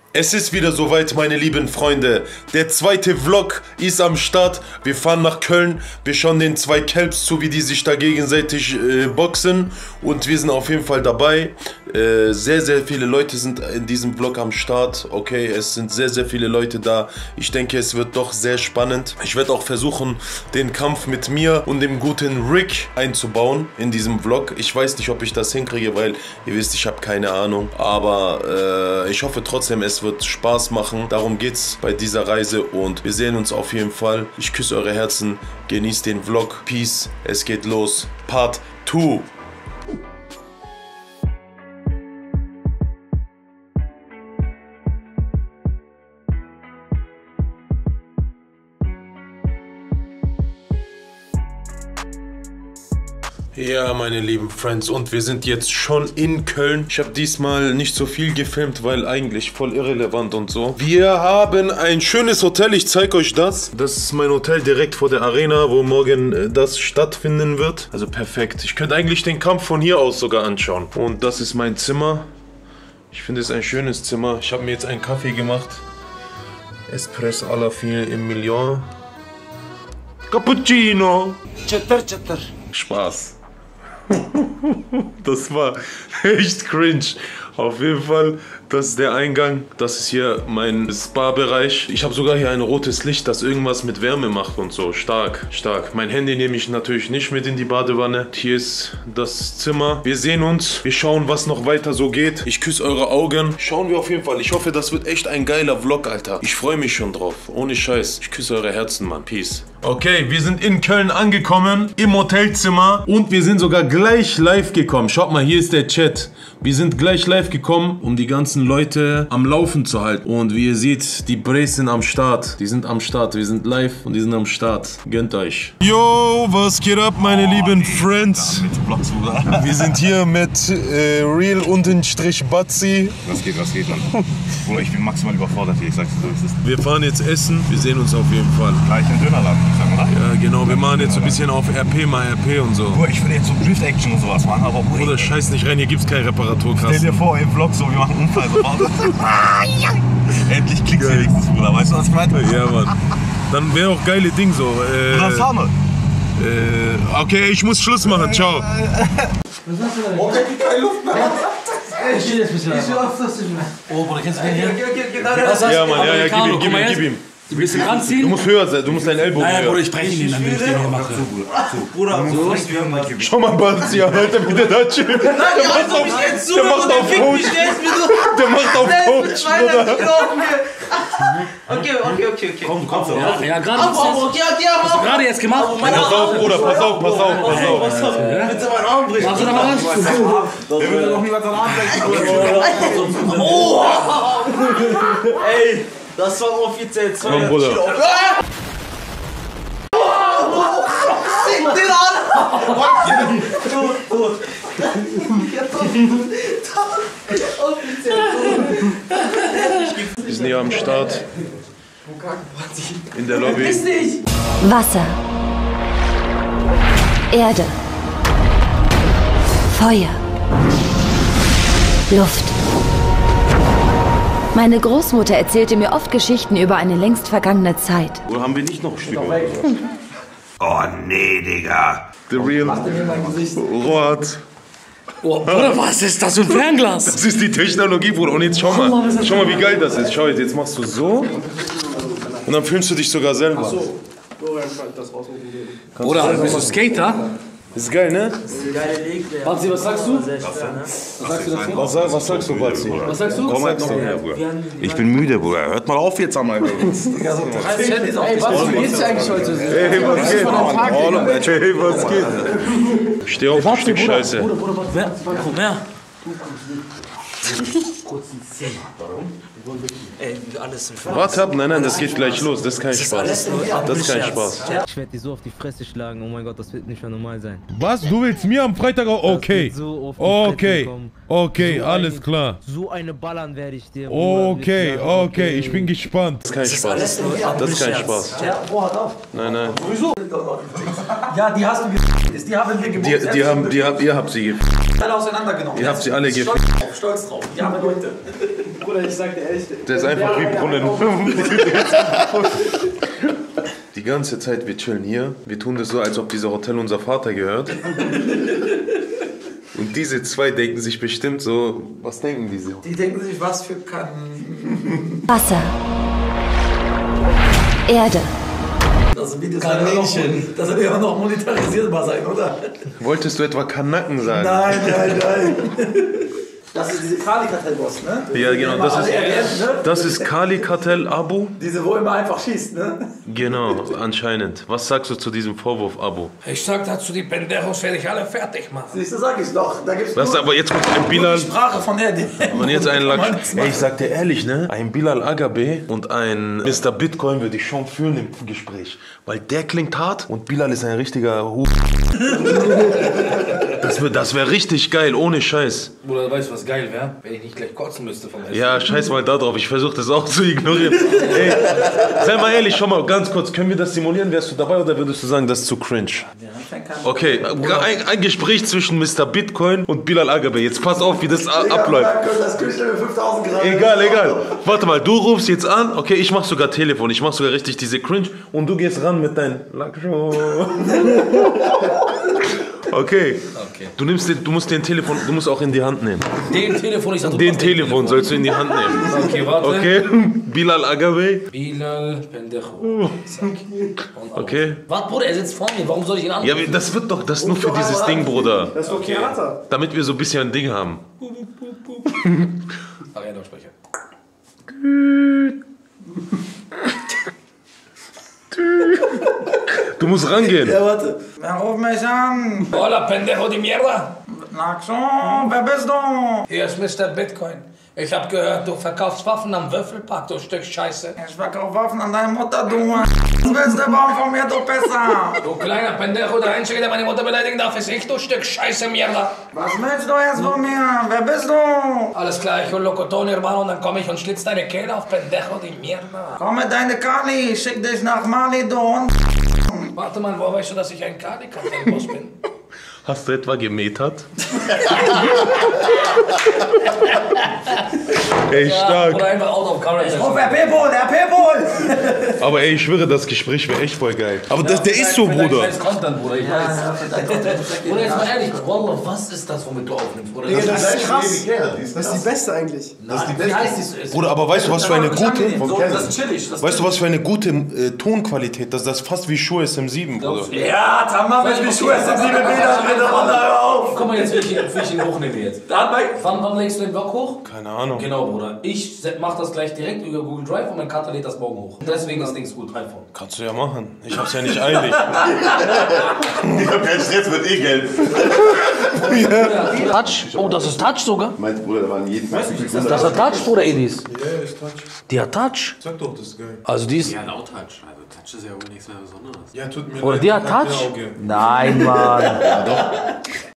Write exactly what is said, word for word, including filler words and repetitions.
Es ist wieder soweit, meine lieben Freunde. Der zweite Vlog ist am Start. Wir fahren nach Köln. Wir schauen den zwei Kelps zu, wie die sich da gegenseitig äh, boxen. Und wir sind auf jeden Fall dabei. Äh, sehr, sehr viele Leute sind in diesem Vlog am Start. Okay, es sind sehr, sehr viele Leute da. Ich denke, es wird doch sehr spannend. Ich werde auch versuchen, den Kampf mit mir und dem guten Rick einzubauen in diesem Vlog. Ich weiß nicht, ob ich das hinkriege, weil ihr wisst, ich habe keine Ahnung. Aber äh, ich hoffe trotzdem, es wird Spaß machen. Darum geht's bei dieser Reise und wir sehen uns auf jeden Fall. Ich küsse eure Herzen. Genießt den Vlog. Peace. Es geht los. Part zwei. Ja, meine lieben Friends, und wir sind jetzt schon in Köln. Ich habe diesmal nicht so viel gefilmt, weil eigentlich voll irrelevant und so. Wir haben ein schönes Hotel, ich zeige euch das. Das ist mein Hotel direkt vor der Arena, wo morgen das stattfinden wird. Also perfekt. Ich könnte eigentlich den Kampf von hier aus sogar anschauen. Und das ist mein Zimmer. Ich finde es ein schönes Zimmer. Ich habe mir jetzt einen Kaffee gemacht. Espresso alla fine im Million. Cappuccino. Cheddar, cheddar. Spaß. Das war echt cringe. Auf jeden Fall, das ist der Eingang. Das ist hier mein Spa-Bereich. Ich habe sogar hier ein rotes Licht, das irgendwas mit Wärme macht und so. Stark, stark. Mein Handy nehme ich natürlich nicht mit in die Badewanne. Hier ist das Zimmer. Wir sehen uns. Wir schauen, was noch weiter so geht. Ich küsse eure Augen. Schauen wir auf jeden Fall. Ich hoffe, das wird echt ein geiler Vlog, Alter. Ich freue mich schon drauf. Ohne Scheiß. Ich küsse eure Herzen, Mann. Peace. Okay, wir sind in Köln angekommen, im Hotelzimmer und wir sind sogar gleich live gekommen. Schaut mal, hier ist der Chat. Wir sind gleich live gekommen, um die ganzen Leute am Laufen zu halten. Und wie ihr seht, die Brays sind am Start. Die sind am Start. Wir sind live und die sind am Start. Gönnt euch. Yo, was geht ab, meine oh, lieben Friends? Wir sind hier mit äh, Real unterstrich Batzi. Was geht, was geht, Mann? Bruder, ich bin maximal überfordert hier, ich sag's dir so, wie es ist. Wir fahren jetzt essen. Wir sehen uns auf jeden Fall. Gleich in den Dönerladen, ich sag, oder? Ja, genau. Wir machen jetzt so ein bisschen auf R P, mal R P und so. Bruder, ich will jetzt so Drift-Action und sowas machen, aber Bruder... Bruder, scheiß nicht rein, hier gibt's keine Reparaturkasten. Stell dir vor, im Vlog so, wir machen einen Unfall sofort. Endlich klickst du wenigstens, Bruder, weißt du, was ich meine? Ja, Mann. Dann wäre auch geile Ding so. Äh, Oder Sahne. Äh, okay, ich muss Schluss machen, ciao. Was hast du denn? Oh, der kriegt keine Luft mehr. Ich stehe jetzt ein bisschen. Ich schaff's das nicht mehr. Oh, Bruder, kennst du den hier? Was hast du? Ja, Mann, ja, ja, gib ihm, gib ihm, gib ihm. Du willst ihn ranziehen? Du musst höher sein, du musst deinen Ellbogen höher. Nein, Bruder, ich breche ihn, dann will ich den hier machen. Bruder, so. Schau mal, Batzi, Alter, wie der da chillt. Der macht auf, der macht auf Coach. Der macht auf Coach, Bruder. Okay, okay, okay, okay. Komm, komm, Ja, ja, gerade. Auf, auf, okay, okay, Hast du gerade jetzt gemacht? Pass auf, Bruder, pass auf, pass auf, pass auf. Was soll willst du meinen Arm brechen? Machst du da mal was? Der will doch niemand seinen Arm brechen. Oh! Ey, das war offiziell zwei Komm, Bruder. Fick den an! Tot, tot. Offiziell tot. Wir sind hier am Start. In der Lobby. Wasser, Erde, Feuer, Luft. Meine Großmutter erzählte mir oft Geschichten über eine längst vergangene Zeit. Oder haben wir nicht noch Stücke? Oh nee, Digga. The Real Rot. Oh, Bruder, was ist das für ein Fernglas? Das ist die Technologie, Bruder. Und jetzt schau mal. Schau mal, wie geil das ist. Schau jetzt, jetzt machst du so. Und dann filmst du dich sogar selber. Ach so. Bruder, bist du Skater? Das ist geil, ne? Batzi, was sagst du? Was sagst du dazu? Was, was sagst du, Batzi? Was sagst du? Komm halt noch her, Bruder. Ich bin müde, Bruder. Hört mal auf jetzt einmal. Ey, Batzi, wie geht's dir eigentlich heute? Hey, was geht? Hey, was geht? Steh auf, du Stück Scheiße. Bruder, Bruder, Bruder, komm her. Ey, alles im Warte ab, nein, nein, das geht gleich los. Das ist kein Spaß. Das ist kein Spaß. Ich werde dich so auf die Fresse schlagen, oh mein Gott, das wird nicht mehr normal sein. Was? Du willst mir am Freitag auch? Okay. So okay. Okay, so alles eine, klar. So eine Ballern werde ich dir. Okay, okay, ich bin gespannt. Das ist kein Spaß. Das ist kein Spaß. Nein, nein. Ja, die hast du ge... Die haben wir Die, die haben, die haben, ihr habt sie gefickt. alle auseinandergenommen. Ihr habt sie alle gefickt. Stolz drauf, stolz drauf. Die haben Leute. Bruder, ich sag dir ehrlich. Der ist einfach wie Brunnen. Die ganze Zeit, wir chillen hier. Wir tun das so, als ob dieser Hotel unser Vater gehört. Und diese zwei denken sich bestimmt so, was denken die so? Die denken sich, was für kann. Wasser. Erde. Das Video soll ja noch, das soll ja noch monetarisierbar sein, oder? Wolltest du etwa Kanaken sagen? Nein, nein, nein. Das ist diese Kali-Kartell-Boss, ne? Ja, genau, das ist, erwähnt, ne? das ist Kali-Kartell Abu. Diese, wo immer einfach schießt, ne? Genau, anscheinend. Was sagst du zu diesem Vorwurf, Abu? Ich sag dazu, die Pendejos werde ich alle fertig machen. Siehst du, sag ich doch. Da gibt's Das nur, aber jetzt kommt ein nur Bilal. die Sprache von der. Und jetzt ein Lack. Ey, ich sag dir ehrlich, ne? Ein Bilal Agabe und ein Mister Bitcoin würde ich schon fühlen im Gespräch. Weil der klingt hart und Bilal ist ein richtiger Hu. Das wäre das wär richtig geil, ohne Scheiß. Bruder, weißt du, was geil wäre? Wenn ich nicht gleich kotzen müsste vom Essen. Ja, scheiß mal da drauf. Ich versuche das auch zu ignorieren. Ey, sei mal ehrlich, schau mal ganz kurz. Können wir das simulieren? Wärst du dabei oder würdest du sagen, das ist zu cringe? Okay, ein, ein Gespräch zwischen Mister Bitcoin und Bilal Agabe. Jetzt pass auf, wie das abläuft. Das Kühlschrank mit fünftausend Grad. Egal, egal. Warte mal, du rufst jetzt an. Okay, ich mach sogar Telefon. Ich mach sogar richtig diese Cringe. Und du gehst ran mit deinem Lackshow. Okay. Okay. Du nimmst den, du musst den Telefon, du musst auch in die Hand nehmen. Den Telefon, ich sag, du Den Telefon, Telefon sollst du in die Hand nehmen. Okay, warte. Okay, Bilal Agabe. Bilal Pendejo. Okay. Warte, Bruder, er sitzt vor mir. Warum soll ich ihn anrufen? Ja, das wird doch, das ist nur für dieses Ding, Bruder. Das ist okay. Theater. Damit wir so ein bisschen ein Ding haben. Arena-Sprecher. Du musst rangehen. Ja, warte. Wer ruft mich an? Hola, Pendejo de Mierda. Naxon, wer bist du? Hier ist Mister Bitcoin. Ich hab gehört, du verkaufst Waffen am Würfelpark, du Stück Scheiße. Ich verkaufe Waffen an deine Mutter, du. Was willst du bauen von mir, du Pisser? Du kleiner Pendejo, der Einzige, der meine Mutter beleidigen darf, ist ich, du Stück Scheiße, Mierda. Was willst du jetzt von mir? Wer bist du? Alles klar, ich hol Locoton, Hermano, und dann komm ich und schlitz deine Kehle auf, Pendejo de Mierda. Komm mit deine Kali, schick dich nach Mali, du Hund. Warte mal, woher weißt du, dass ich ein Kali-Kartellboss bin? Hast du etwa gemetert? Ey, stark. Oder einfach out of character. Oh, der Pebol, der Pebol. Aber ey, ich schwöre, das Gespräch wäre echt voll geil. Aber das, der ist so, Bruder. Das ist Content, Bruder, ich weiß. Bruder, jetzt mal ehrlich, Wallah, was ist das, womit du aufnimmst, Bruder? Das ist krass. Das ist die beste eigentlich. Das ist die beste. Wie heißt die? Bruder, aber weißt du, was für eine gute... Das ist chillig. Das Weißt du, was für eine gute äh, Tonqualität? Das, das ist fast wie Schuhe S M sieben, Bruder. ja, Tamam, wenn ich Schuhe sind, sieben Meter, bitte runter, hör auf. Guck mal jetzt, wie ich, wie ich ihn hochnehme jetzt. Da, wann, wann legst du den Block hoch? Keine Ahnung. Genau, Bruder. Ich mach das gleich direkt über Google Drive und mein Cutter lädt das morgen hoch. Und deswegen ist Dings gut, iPhone. Kannst du ja machen. Ich hab's ja nicht eilig. Ich hab keinen Stress mit E-Geld. Touch? Oh, das ist Touch sogar? Meinst Bruder, da waren jeden Tag. Das hat Touch, Bruder, Edis. Ja, ist Touch. Die hat Touch? Sag doch, das ist geil. Also die ist... Ja, laut Touch. Also Touch ist ja wohl nichts mehr Besonderes. Ja, tut mir Oder leid. die hat Touch? Nein, Mann. Ja, doch.